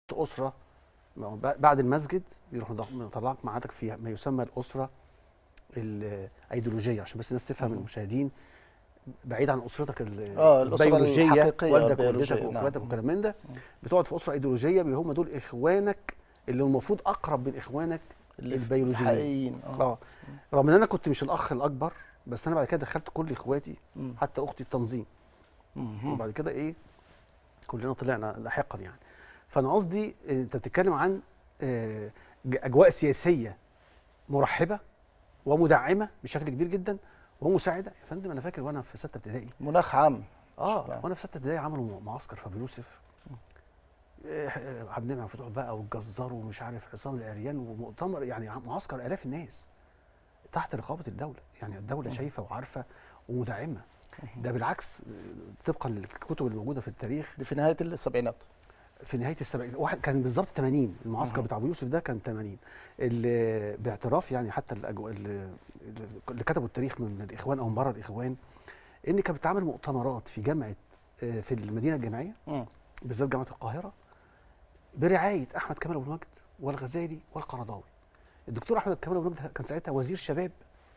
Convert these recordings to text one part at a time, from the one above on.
اسره، ما هو بعد المسجد بيروح مطلعك ميعادك في ما يسمى الاسره الايديولوجيه، عشان بس الناس تفهم المشاهدين، بعيد عن اسرتك الاسره البيولوجيه، الحقيقيه والدك ووالدتك البيولوجيه. واخواتك نعم. وكلام من ده. بتقعد في اسره ايديولوجيه، هم دول اخوانك اللي المفروض اقرب من اخوانك البيولوجيين الحقيقيين. رغم ان انا كنت مش الاخ الاكبر، بس انا بعد كده دخلت كل اخواتي حتى اختي التنظيم، وبعد كده ايه كلنا طلعنا لاحقا يعني. فانا قصدي انت بتتكلم عن اجواء سياسيه مرحبه ومدعمه بشكل كبير جدا ومساعده. يا فندم انا فاكر وانا في 6 ابتدائي، مناخ عام. وانا في 6 ابتدائي عملوا معسكر في ابو يوسف، عبد المنعم مفتوح بقى والجزار ومش عارف عصام العريان، ومؤتمر يعني معسكر الاف الناس تحت رقابه الدوله، يعني الدوله شايفه وعارفه ومدعمه. ده بالعكس طبقا للكتب اللي موجوده في التاريخ. دي في نهايه السبعينات. في نهايه السبعينات، واحد كان بالظبط 80، المعسكر بتاع ابو يوسف ده كان 80، اللي باعتراف يعني حتى اللي كتبوا التاريخ من الاخوان او من بره الاخوان، ان كانت بتعمل مؤتمرات في جامعه، في المدينه الجامعيه بالذات جامعه القاهره، برعايه احمد كمال ابو المجد والغزالي والقرضاوي. الدكتور احمد كمال ابو المجد كان ساعتها وزير شباب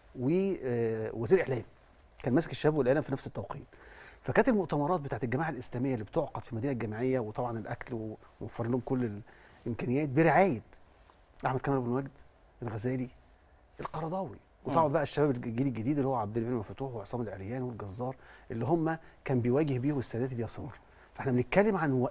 ووزير اعلام، كان ماسك الشباب والاعلام في نفس التوقيت. فكانت المؤتمرات بتاعت الجماعه الاسلاميه اللي بتعقد في المدينه الجامعيه، وطبعا الاكل وموفر لهم كل الامكانيات برعايه احمد كمال ابو المجد، الغزالي، القرضاوي، وطبعا بقى الشباب الجيل الجديد اللي هو عبد المنعم مفتوح وعصام العريان والجزار، اللي هم كان بيواجه بيهم السادات اليسار. فاحنا بنتكلم عن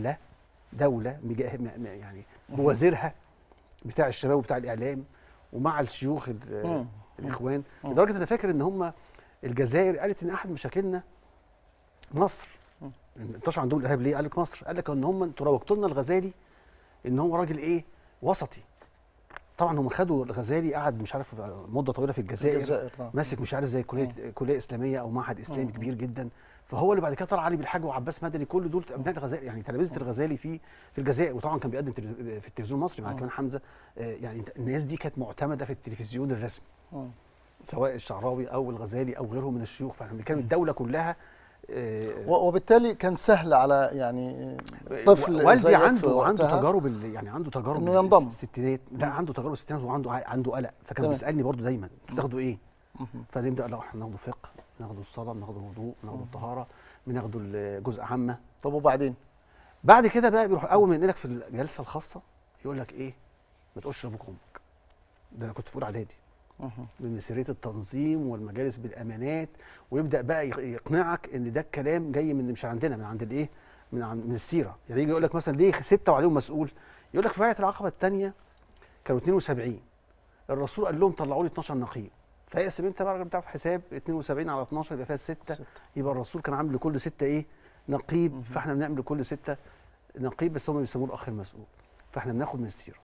دوله يعني بوزيرها بتاع الشباب وبتاع الاعلام ومع الشيوخ الاخوان، لدرجه انا فاكر ان هم الجزائر قالت ان احد مشاكلنا مصر. انتشر عندهم الارهاب ليه؟ قال لك مصر، قال لك ان هم انتوا روجتوا لنا الغزالي ان هو راجل ايه؟ وسطي. طبعا هم خدوا الغزالي قعد مش عارف مده طويله في الجزائر ماسك مش عارف زي كليه اسلاميه او معهد اسلامي كبير جدا. فهو اللي بعد كده طلع علي بالحاج وعباس مدني، كل دول ابناء الغزالي، يعني تلامذه الغزالي في الجزائر. وطبعا كان بيقدم في التلفزيون المصري مع كمان حمزه. يعني الناس دي كانت معتمده في التلفزيون الرسمي، سواء الشعراوي او الغزالي او غيرهم من الشيوخ. فاحنا بنتكلم الدوله كلها. وبالتالي كان سهل على يعني طفل والدي عنده تجارب، يعني عنده تجارب انه ينضم الستينات. لا عنده تجارب الستينات وعنده قلق، فكان بيسالني برضو دايما بتاخدوا ايه؟ فنبدا لا احنا بناخده فقه، بناخده الصلاه، بناخده الوضوء، بناخده الطهاره، بناخده الجزء عامه. طب وبعدين؟ بعد كده بقى بيروح اول ما ينقلك في الجلسه الخاصه يقول لك ايه؟ ما تقولش لابوك وامك. ده انا كنت في اولى اعدادي، من سريه التنظيم والمجالس بالامانات، ويبدا بقى يقنعك ان ده الكلام جاي من مش عندنا، من عند الايه؟ من السيره. يعني يجي يقول لك مثلا ليه 6 وعليهم مسؤول؟ يقول لك في بيعه العقبه الثانيه كانوا 72، الرسول قال لهم طلعوا لي 12 نقيب، فاقسم انت بقى بتعرف حساب 72 على 12 يبقى فيها 6، يبقى الرسول كان عامل لكل 6 ايه؟ نقيب. فاحنا بنعمل لكل 6 نقيب، بس هم بيسموه الاخ المسؤول. فاحنا بناخد من السيره.